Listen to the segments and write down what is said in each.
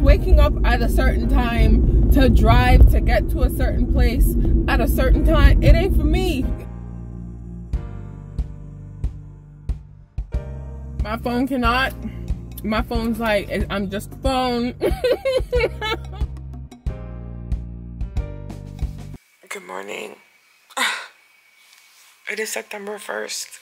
waking up at a certain time to drive to get to a certain place at a certain time, it ain't for me. My phone cannot. My phone's like, I'm just a phone. Good morning. It is September 1st.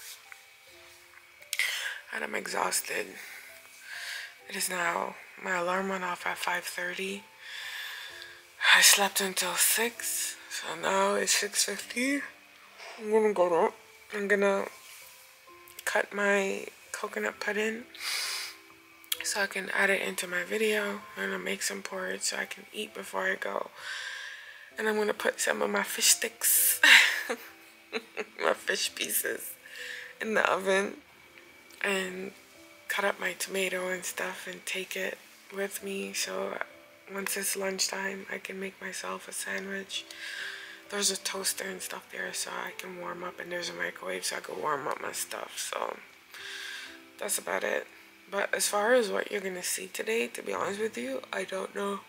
And I'm exhausted. It is now, my alarm went off at 5:30. I slept until 6. So now it's 6:50. I'm gonna go to, I'm gonna cut my coconut pudding so I can add it into my video. I'm gonna make some porridge so I can eat before I go. And I'm gonna put some of my fish sticks, my fish pieces in the oven and cut up my tomato and stuff and take it with me, so once it's lunchtime I can make myself a sandwich. There's a toaster and stuff there so I can warm up, and there's a microwave so I can warm up my stuff. So that's about it. But as far as what you're gonna see today, to be honest with you, I don't know.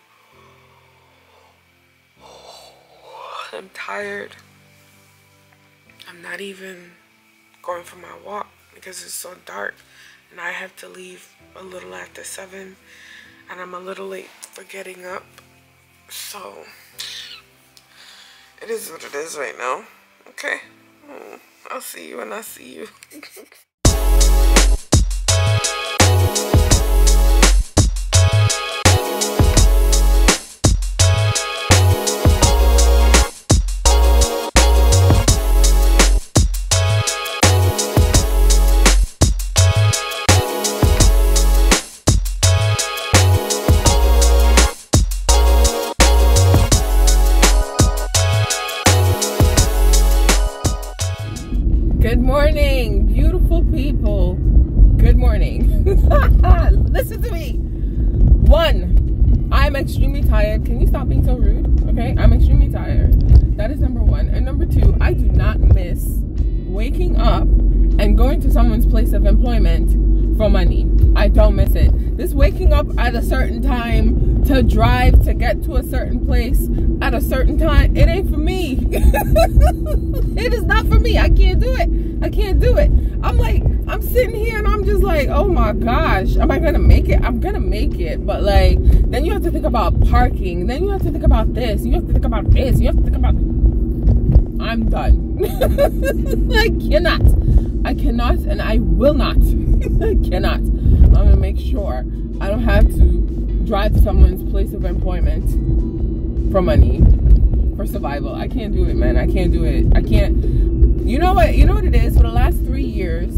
I'm tired. I'm not even going for my walk because it's so dark, and I have to leave a little after 7, and I'm a little late for getting up. So it is what it is right now. Okay, I'll see you when I see you. Good morning, beautiful people. Good morning. Listen to me. 1, I'm extremely tired. Can you stop being so rude? Okay, I'm extremely tired. That is number 1. And number 2, I do not miss waking up and going to someone's place of employment for money. I don't miss it. This waking up at a certain time to drive to get to a certain place at a certain time, it ain't for me. It is not for me. I can't do it. I can't do it. I'm sitting here and I'm just like, oh my gosh, am I gonna make it? I'm gonna make it, but like, then you have to think about parking, then you have to think about this, you have to think about this, you have to think about, I'm done. I cannot, and I will not. I cannot. I'm gonna make sure I don't have to drive to someone's place of employment for money, for survival. I can't do it, man. I can't do it. I can't. You know what it is? For the last 3 years,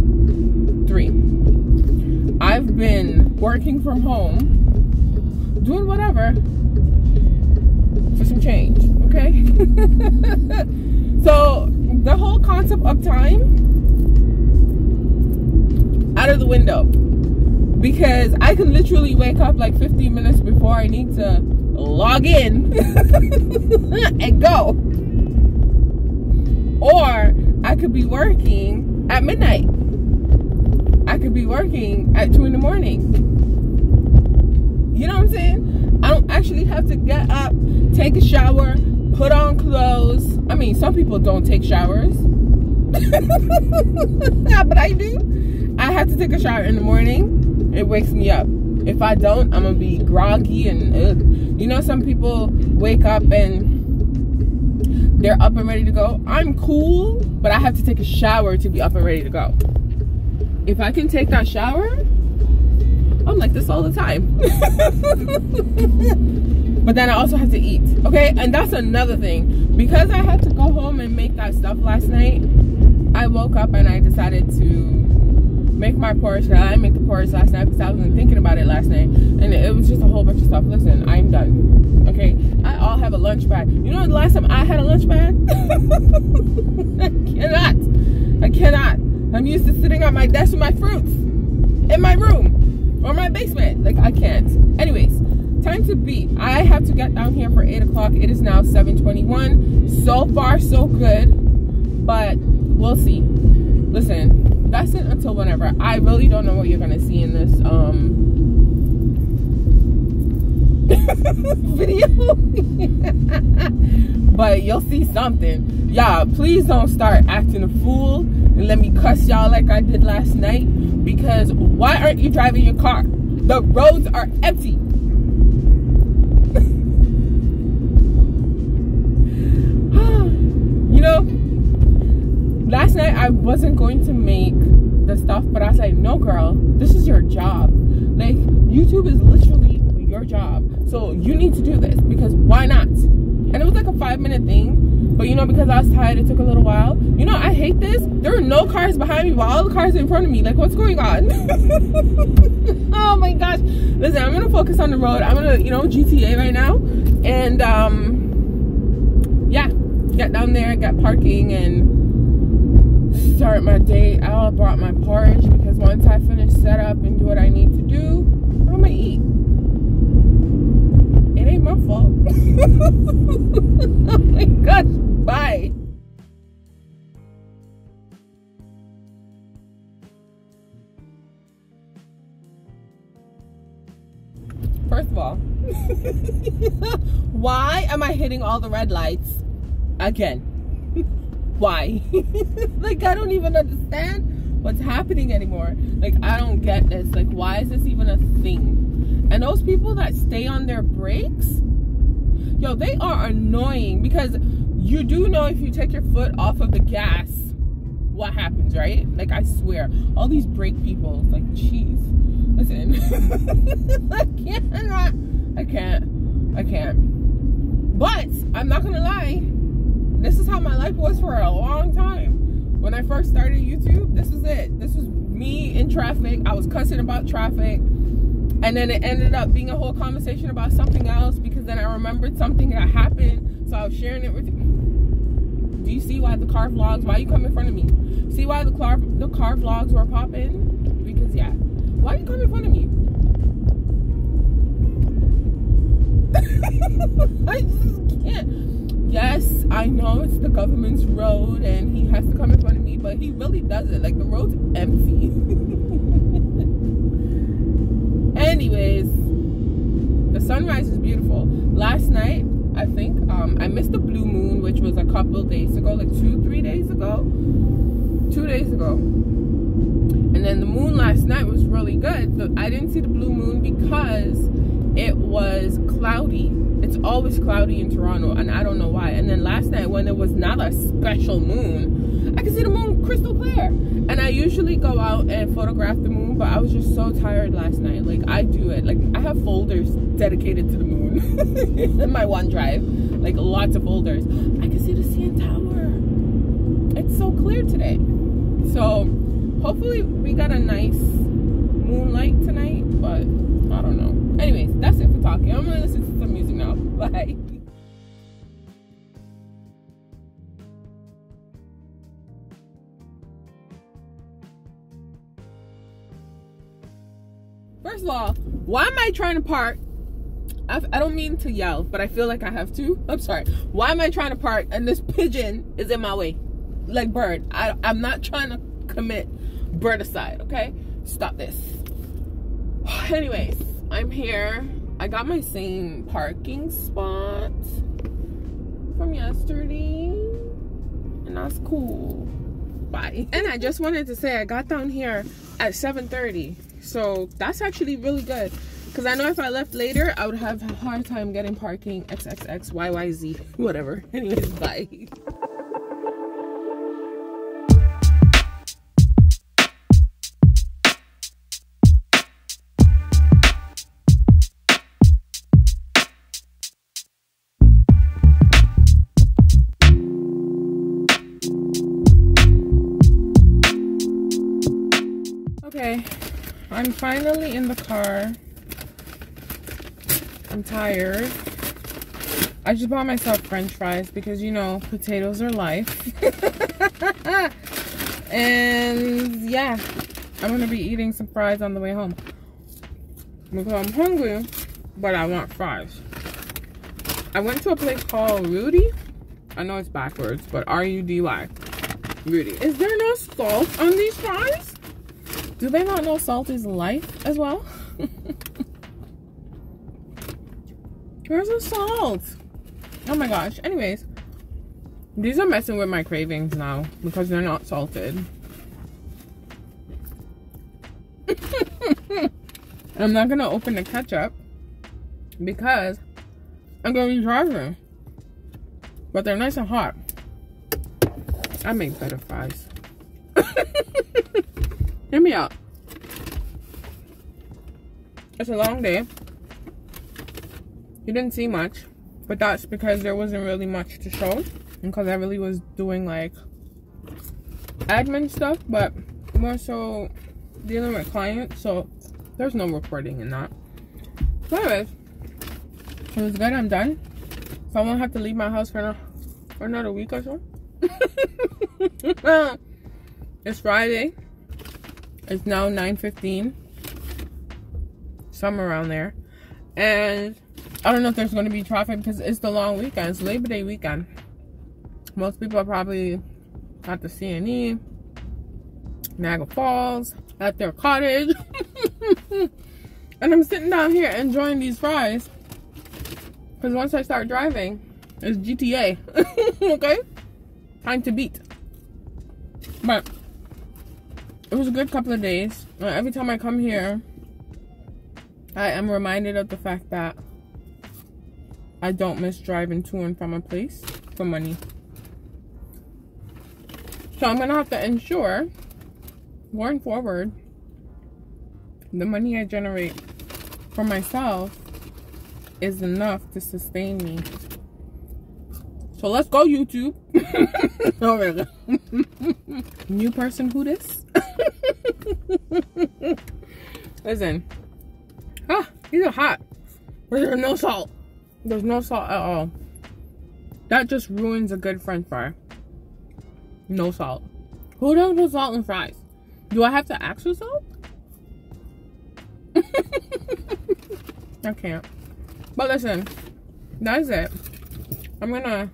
I've been working from home, doing whatever for some change, okay? So the whole concept of time, out of the window, because I can literally wake up like 15 minutes before I need to log in and go. Or I could be working at midnight. I could be working at 2 in the morning. You know what I'm saying? I don't actually have to get up, take a shower, put on clothes. I mean, some people don't take showers. But I do. I have to take a shower in the morning. It wakes me up. If I don't, I'm going to be groggy and you know, some people wake up and they're up and ready to go. I'm cool, but I have to take a shower to be up and ready to go. If I can take that shower, I'm like this all the time. But then I also have to eat, okay? And that's another thing. Because I had to go home and make that stuff last night, I woke up and I decided to make my porridge. I didn't make the porridge last night because I wasn't thinking about it last night. And it was just a whole bunch of stuff. Listen, I'm done, okay? I'll have a lunch bag. You know the last time I had a lunch bag? I cannot. I'm used to sitting at my desk with my fruits in my room or my basement. Like, I can't. Anyways, time to beat. I have to get down here for 8 o'clock. It is now 7:21. So far, so good. But we'll see. Listen, that's it until whenever. I really don't know what you're going to see in this video. But you'll see something. Y'all, please don't start acting a fool and let me cuss y'all like I did last night. Because why aren't you driving your car? The roads are empty. You know, last night I wasn't going to make the stuff, but I was like, no girl, this is your job. Like, YouTube is literally your job, so you need to do this, because why not? And it was like a 5-minute thing, but you know, because I was tired, it took a little while. You know, I hate this. There are no cars behind me while all the cars are in front of me. Like, what's going on? Oh my gosh. Listen, I'm gonna focus on the road. I'm gonna, you know, GTA right now, and yeah, get down there, get parking, and start my day. I brought my porridge because once I finish set up and do what I need to do, I'm gonna eat. It ain't my fault. Oh my gosh, bye. First of all, why am I hitting all the red lights again? Why? Like, I don't even understand what's happening anymore. Like, I don't get this. Like, why is this even a thing? And those people that stay on their brakes, yo, they are annoying, because you do know if you take your foot off of the gas, what happens, right? Like, I swear, all these brake people, like, jeez. Listen, I can't. But I'm not gonna lie. This is how my life was for a long time. When I first started YouTube, this was it. This was me in traffic. I was cussing about traffic. And then it ended up being a whole conversation about something else, because then I remembered something that happened. So I was sharing it with you. Do you see why the car vlogs, why you come in front of me? See why the car vlogs were popping? Because, yeah. Why you come in front of me? I just can't. Yes, I know it's the government's road and he has to come in front of me, but he really doesn't. Like, the road's empty. Anyways, the sunrise is beautiful. Last night, I think, I missed the blue moon, which was a couple days ago, like 2 days ago. 2 days ago. And then the moon last night was really good, but I didn't see the blue moon because it was cloudy. It's always cloudy in Toronto, and I don't know why. And then last night, when it was not a special moon, I could see the moon crystal clear. And I usually go out and photograph the moon, but I was just so tired last night. Like, I do it. Like, I have folders dedicated to the moon in my OneDrive. Like, lots of folders. I can see the CN Tower. It's so clear today. So, hopefully we got a nice moonlight tonight, but I don't know. Anyways, that's it for talking. I'm gonna listen to some music now. Bye. First of all, why am I trying to park? I don't mean to yell, but I feel like I have to. I'm sorry. Why am I trying to park and this pigeon is in my way? Like, bird. I'm not trying to commit bird aside, okay? Stop this. Anyways, I'm here. I got my same parking spot from yesterday, and that's cool. Bye. And I just wanted to say I got down here at 7:30, so that's actually really good, because I know if I left later I would have a hard time getting parking. XXXYYZ, whatever. Anyways, bye. Okay, I'm finally in the car. I'm tired. I just bought myself French fries because, you know, potatoes are life. And yeah, I'm gonna be eating some fries on the way home because I'm hungry, but I want fries. I went to a place called Rudy. I know it's backwards, but R-U-D-Y. Rudy. Is there no salt on these fries? Do they not know salt is life as well? Where's the salt? Oh my gosh. Anyways, these are messing with my cravings now because they're not salted. I'm not gonna open the ketchup because I'm gonna be driving. But they're nice and hot. I make better fries. Hear me out. It's a long day. You didn't see much, but that's because there wasn't really much to show, because I really was doing like admin stuff, but more so dealing with clients, so there's no reporting in that. So anyways, it was good. I'm done, so I won't have to leave my house for another week or so. It's Friday. It's now 9:15, somewhere around there, and I don't know if there's going to be traffic because it's the long weekend. It's Labor Day weekend. Most people are probably at the CNE, Niagara Falls, at their cottage. And I'm sitting down here enjoying these fries because once I start driving, it's GTA. Okay? Time to beat. But it was a good couple of days. Every time I come here, I am reminded of the fact that I don't miss driving to and from a place for money. So I'm going to have to ensure, going forward, the money I generate for myself is enough to sustain me. So let's go, YouTube. Oh, really? New person, who this? Listen. Ah, these are hot. But there's no salt. There's no salt at all. That just ruins a good French fry. No salt. Who doesn't put salt in fries? Do I have to ask for salt? I can't. But listen, that's it. I'm gonna...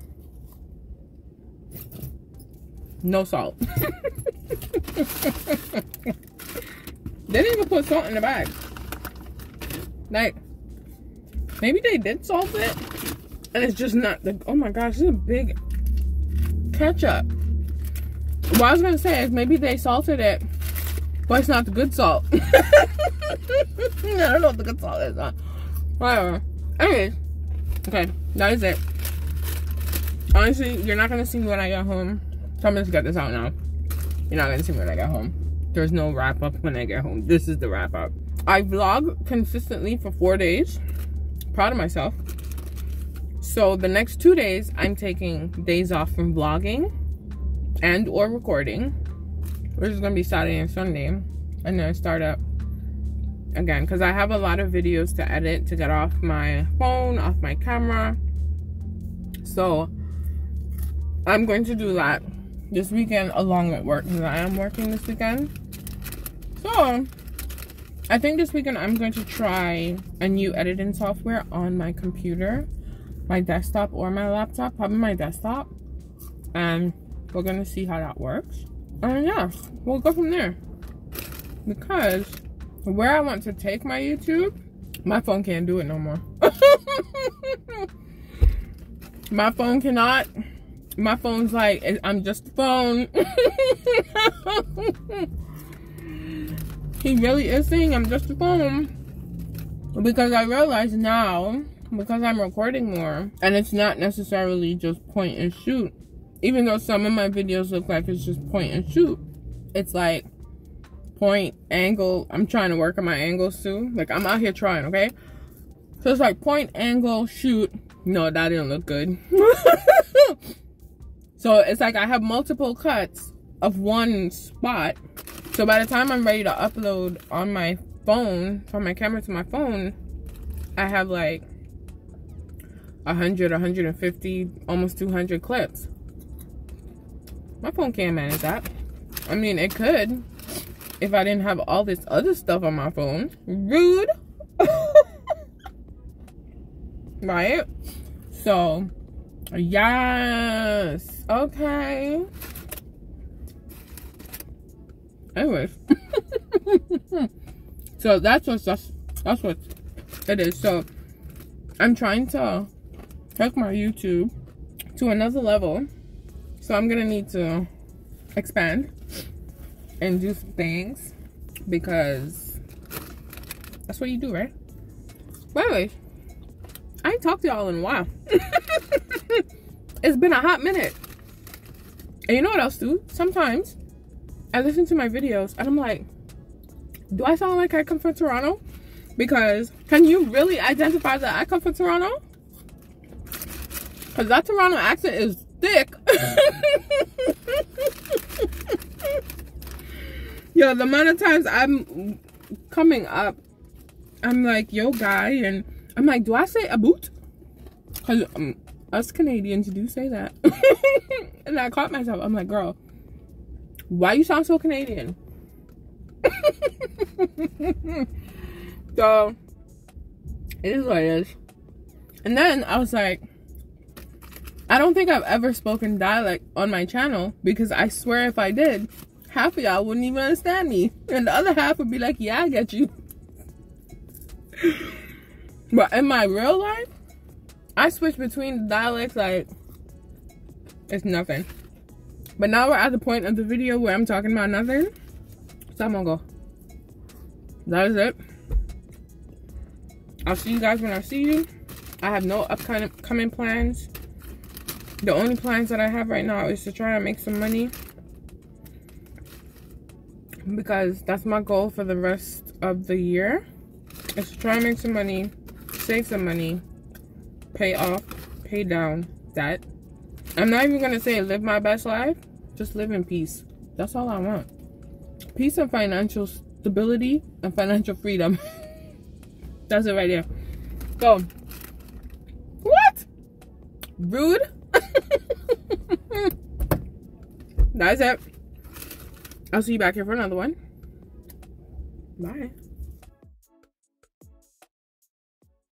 No salt. They didn't even put salt in the bag. Like, maybe they did salt it, and it's just not the... Oh my gosh, this is a big ketchup. What I was gonna say is maybe they salted it, but it's not the good salt. I don't know what the good salt is. Whatever. Anyways, okay, that is it. Honestly, you're not gonna see me when I get home. So I'm just get this out now. You're not gonna see me when I get home. There's no wrap up when I get home. This is the wrap up. I vlog consistently for 4 days. Proud of myself. So the next 2 days, I'm taking days off from vlogging and or recording, which is gonna be Saturday and Sunday, and then I start up again because I have a lot of videos to edit to get off my phone, off my camera. So I'm going to do that this weekend along with work because I am working this weekend. So I think this weekend I'm going to try a new editing software on my computer, my desktop or my laptop, probably my desktop, and we're gonna see how that works. And yeah, we'll go from there. Because where I want to take my YouTube, my phone can't do it no more. My phone cannot. My phone's like, I'm just a phone. He really is saying I'm just a phone. Because I realize now, because I'm recording more, and it's not necessarily just point and shoot. Even though some of my videos look like it's just point and shoot. It's like point, angle. I'm trying to work on my angles too. Like, I'm out here trying, okay? So it's like point, angle, shoot. No, that didn't look good. So it's like I have multiple cuts of one spot. So by the time I'm ready to upload on my phone, from my camera to my phone, I have like 100, 150, almost 200 clips. My phone can't manage that. I mean, it could if I didn't have all this other stuff on my phone. Rude. Right? So, yes. Okay. Anyways. So that's what it is. So I'm trying to take my YouTube to another level. So I'm gonna need to expand and do some things because that's what you do, right? By the way, I ain't talked to y'all in a while. It's been a hot minute. And you know what else, too? Sometimes I listen to my videos and I'm like, do I sound like I come from Toronto? Because can you really identify that I come from Toronto? Because that Toronto accent is thick. Yo, the amount of times I'm coming up, I'm like, yo, guy, and I'm like, do I say a boot? Because us Canadians do say that. And I caught myself. I'm like, girl, why you sound so Canadian? So, it is what it is. And then I was like, I don't think I've ever spoken dialect on my channel because I swear if I did, half of y'all wouldn't even understand me. And the other half would be like, yeah, I get you. But in my real life, I switch between dialects like it's nothing. But now we're at the point of the video where I'm talking about nothing. So I'm gonna go. That is it. I'll see you guys when I see you. I have no upcoming plans. The only plans that I have right now is to try to make some money. Because that's my goal for the rest of the year. Is to try and make some money, save some money, pay down debt. I'm not even gonna say live my best life. Just live in peace. That's all I want. Peace and financial stability and financial freedom. That's it right there. So, what? Rude. That's it. I'll see you back here for another one. Bye.